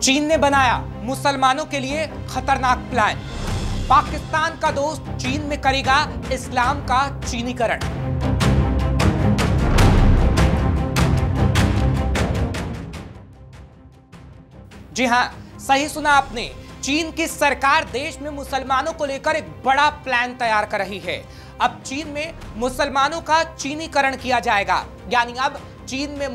चीन ने बनाया मुसलमानों के लिए खतरनाक प्लान। पाकिस्तान का दोस्त चीन में करेगा इस्लाम का चीनीकरण। जी हां, सही सुना आपने। चीन की सरकार देश में मुसलमानों को लेकर एक बड़ा प्लान तैयार कर रही है। अब चीन में मुसलमानों का चीनीकरण किया जाएगा, यानी अब चीन में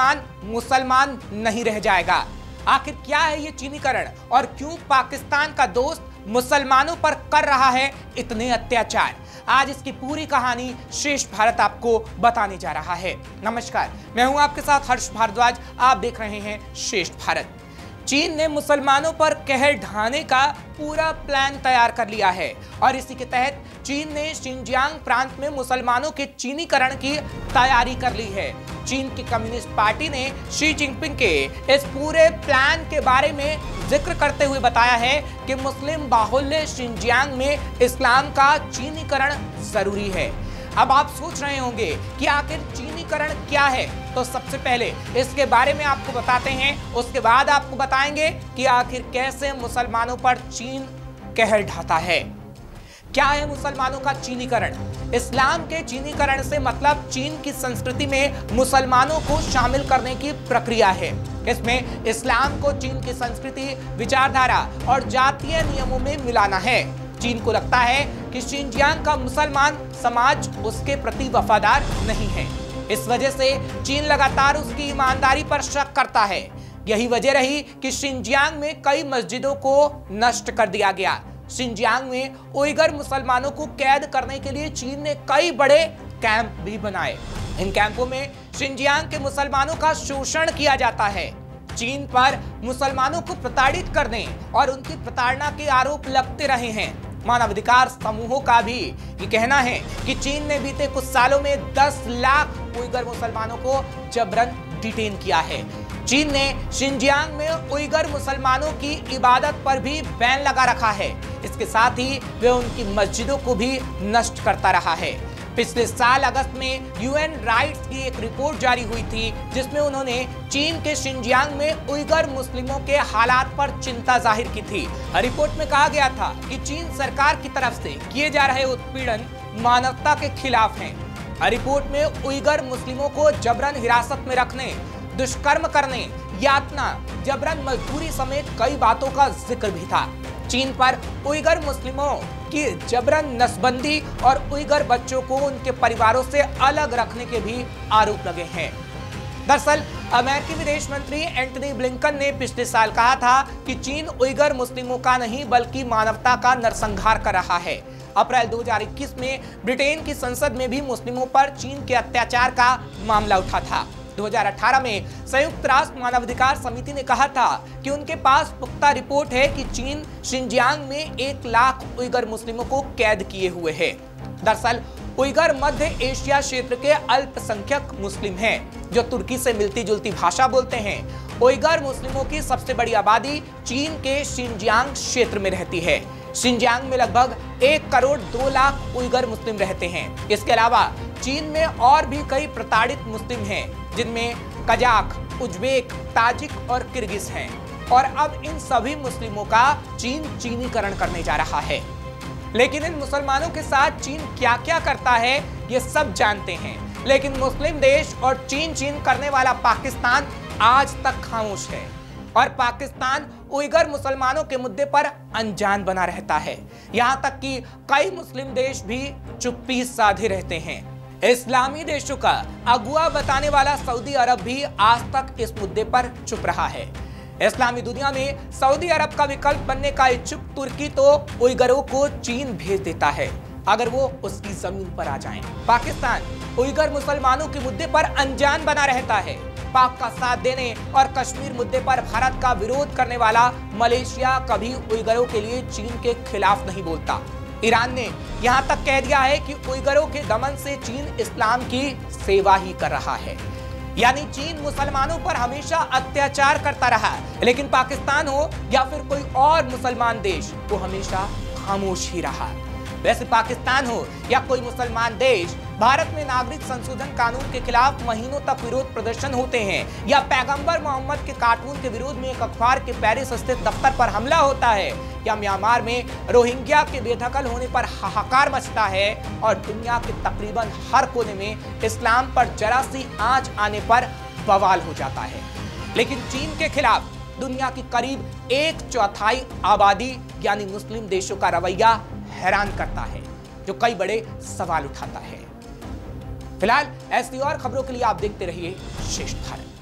मुसलमान नहीं रह जाएगा। आखिर क्या है ये चीनीकरण और क्यों पाकिस्तान का दोस्त मुसलमानों पर कर रहा है इतने अत्याचार? आज इसकी पूरी कहानी श्रेष्ठ भारत आपको बताने जा रहा है। नमस्कार, मैं हूं आपके साथ हर्ष भारद्वाज। आप देख रहे हैं श्रेष्ठ भारत। चीन ने मुसलमानों पर कहर ढाने का पूरा प्लान तैयार कर लिया है और इसी के तहत चीन ने शिनजियांग प्रांत में मुसलमानों के चीनीकरण की तैयारी कर ली है। चीन की कम्युनिस्ट पार्टी ने शी जिनपिंग के इस पूरे प्लान के बारे में जिक्र करते हुए बताया है कि मुस्लिम बाहुल्य शिनजियांग में इस्लाम का चीनीकरण जरूरी है। अब आप सोच रहे होंगे कि आखिर चीनीकरण क्या है, तो सबसे पहले इसके बारे में आपको बताते हैं, उसके बाद आपको बताएंगे कि आखिर कैसे मुसलमानों पर चीन कहर ढाता है। क्या है मुसलमानों का चीनीकरण? इस्लाम के चीनीकरण से मतलब चीन की संस्कृति में मुसलमानों को शामिल करने की प्रक्रिया है। इसमें इस्लाम को चीन की संस्कृति, विचारधारा और जातीय नियमों में मिलाना है। चीन को लगता है कि शिनजियांग का मुसलमान समाज उसके प्रति वफादार नहीं है। इस वजह से चीन लगातार उसकी ईमानदारी पर शक करता है। यही वजह रही कि शिनजियांग में कई मस्जिदों को नष्ट कर दिया गया। शिनजियांग में उइगर मुसलमानों को कैद करने के लिए चीन ने कई बड़े कैंप भी बनाए। इन कैंपों में शिनजियांग के मुसलमानों का शोषण किया जाता है। चीन पर मुसलमानों को प्रताड़ित करने और उनकी प्रताड़ना के आरोप लगते रहे हैं। मानवाधिकार समूहों का भी ये कहना है कि चीन ने बीते कुछ सालों में 10 लाख उइगर मुसलमानों को जबरन डिटेन किया है। चीन ने शिनजियांग में उइगर मुसलमानों की इबादत पर भी बैन लगा रखा है। इसके साथ ही वे उनकी मस्जिदों को भी नष्ट करता रहा है। पिछले साल अगस्त में यूएन राइट्स की एक रिपोर्ट जारी हुई थी, जिसमें उन्होंने चीन के शिनजियांग में उइगर मुस्लिमों के हालात पर चिंता जाहिर की थी। रिपोर्ट में कहा गया था कि चीन सरकार की तरफ से किए जा रहे उत्पीड़न मानवता के खिलाफ हैं। रिपोर्ट में उइगर मुस्लिमों को जबरन हिरासत में रखने, दुष्कर्म करने, यातना, जबरन मजदूरी समेत कई बातों का जिक्र भी था। चीन पर उइगर मुस्लिमों की जबरन नसबंदी और उइगर बच्चों को उनके परिवारों से अलग रखने के भी आरोप लगे हैं। दरअसल अमेरिकी विदेश मंत्री एंटनी ब्लिंकन ने पिछले साल कहा था कि चीन उइगर मुस्लिमों का नहीं बल्कि मानवता का नरसंहार कर रहा है। अप्रैल 2021 में ब्रिटेन की संसद में भी मुस्लिमों पर चीन के अत्याचार का मामला उठा था। 2018 में संयुक्त राष्ट्र मानवाधिकार समिति ने कहा था कि उनके पास पुख्ता रिपोर्ट है कि चीन शिनजियांग में 1 लाख उइगर मुस्लिमों को कैद किए हुए है। दरअसल उइगर मध्य एशिया क्षेत्र के अल्पसंख्यक मुस्लिम हैं, जो तुर्की से मिलती जुलती भाषा बोलते हैं। उइगर मुस्लिमों की सबसे बड़ी आबादी चीन के शिनजियांग क्षेत्र में रहती है। शिनजियांग में लगभग 1 करोड़ 2 लाख उइगर मुस्लिम रहते हैं। इसके अलावा चीन में और भी कई प्रताड़ित मुस्लिम हैं, जिनमें कजाक, उज्बेक, ताजिक और किर्गिज हैं। और अब इन सभी मुस्लिमों का चीन चीनीकरण करने जा रहा है। लेकिन इन मुसलमानों के साथ चीन क्या क्या करता है ये सब जानते हैं। लेकिन मुस्लिम देश और चीन करने वाला पाकिस्तान आज तक खामोश है और पाकिस्तान उइगर मुसलमानों के मुद्दे पर अनजान बना रहता है। यहाँ तक कि कई मुस्लिम देश भी चुप्पी साधे रहते हैं। इस्लामी देशों का अगुआ बताने वाला सऊदी अरब भी आज तक इस मुद्दे पर चुप रहा है। इस्लामी दुनिया में सऊदी अरब का विकल्प बनने का इच्छुक तुर्की तो उइगरों को चीन भेज देता है, अगर वो उसकी जमीन पर आ जाएं। पाकिस्तान उइगर मुसलमानों के मुद्दे पर अनजान बना रहता है। पाक का साथ देने और कश्मीर मुद्दे पर भारत का विरोध करने वाला मलेशिया कभी उइगरों के लिए चीन के खिलाफ नहीं बोलता। ईरान ने यहां तक कह दिया है कि उइगरों के दमन से चीन इस्लाम की सेवा ही कर रहा है। यानी चीन मुसलमानों पर हमेशा अत्याचार करता रहा, लेकिन पाकिस्तान हो या फिर कोई और मुसलमान देश, वो हमेशा खामोश ही रहा। वैसे पाकिस्तान हो या कोई मुसलमान देश, भारत में नागरिक संशोधन कानून के खिलाफ महीनों तक विरोध प्रदर्शन होते हैं, या पैगंबर मोहम्मद के कार्टून के विरोध में एक अखबार के पेरिस स्थित दफ्तर पर हमला होता है, या म्यांमार में रोहिंग्या के बेदखल होने पर हाहाकार मचता है और दुनिया के तकरीबन हर कोने में इस्लाम पर जरा सी आंच आने पर बवाल हो जाता है। लेकिन चीन के खिलाफ दुनिया की करीब 1/4 आबादी यानी मुस्लिम देशों का रवैया हैरान करता है, जो कई बड़े सवाल उठाता है। फिलहाल ऐसी और खबरों के लिए आप देखते रहिए श्रेष्ठ भारत।